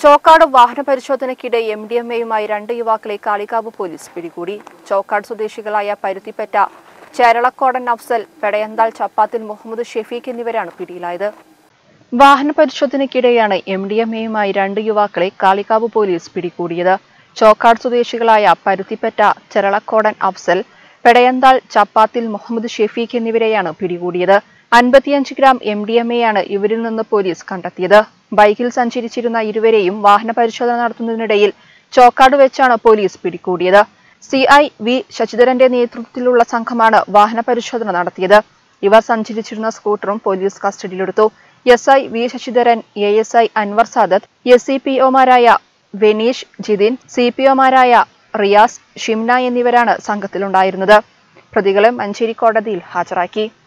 ചോക്കാട് വാഹന പരിശോധനയ്ക്കിടെ MDMAയുമായി 2 യുവാക്കളെ കാളികാവ് പോലീസ് പിടികൂടി. ചോക്കാട് സ്വദേശികളായ പരുത്തിപ്പറ്റ ചേരളക്കോടൻ അഫ്സൽ, പെടയന്താൾ ചപ്പാത്തിൽ മുഹമ്മദ് ഷെഫീഖ് എന്നിവരാണ് പിടിയിലായത്. വാഹന പരിശോധനയ്ക്കിടെയാണ് MDMAയുമായി 2 യുവാക്കളെ കാളികാവ് പോലീസ് പിടികൂടിയത്. ചോക്കാട് സ്വദേശികളായ പരുത്തിപ്പറ്റ ചേരളക്കോടൻ അഫ്സൽ, പെടയന്താൾ ചപ്പാത്തിൽ മുഹമ്മദ് ഷെഫീഖ് എന്നിവരെയാണ് പിടികൂടിയത്. 55 ഗ്രാം MDMAയാണ് ഇവരിൽ നിന്ന് പോലീസ് കണ്ടെത്തിയത്. ബൈക്കിൽ സഞ്ചരിച്ചിരുന്ന ഇരുവരെയും വാഹന പരിശോധന നടത്തുന്നതിനിടയിൽ ചോക്കാട് വെച്ചാണ് പോലീസ് പിടികൂടിയത്. CI V ശശിധരന്റെ നേതൃത്വത്തിലുള്ള സംഘമാണ് വാഹന പരിശോധന നടത്തിയത്. ഇവർ സഞ്ചരിച്ചിരുന്ന സ്കൂട്ടറും പോലീസ് കസ്റ്റഡിയിലെടുത്തു. SI V Sasidharan, ASI Anwar Sadath, SCPOമാരായ വെനീഷ്, ജിതിൻ, CPOമാരായ റിയാസ്, ഷിംന എന്നിവരാണ് സംഘത്തിലുണ്ടായിരുന്നത്. പ്രതികളെ മഞ്ചേരി കോടതിയിൽ ഹാജരാക്കി.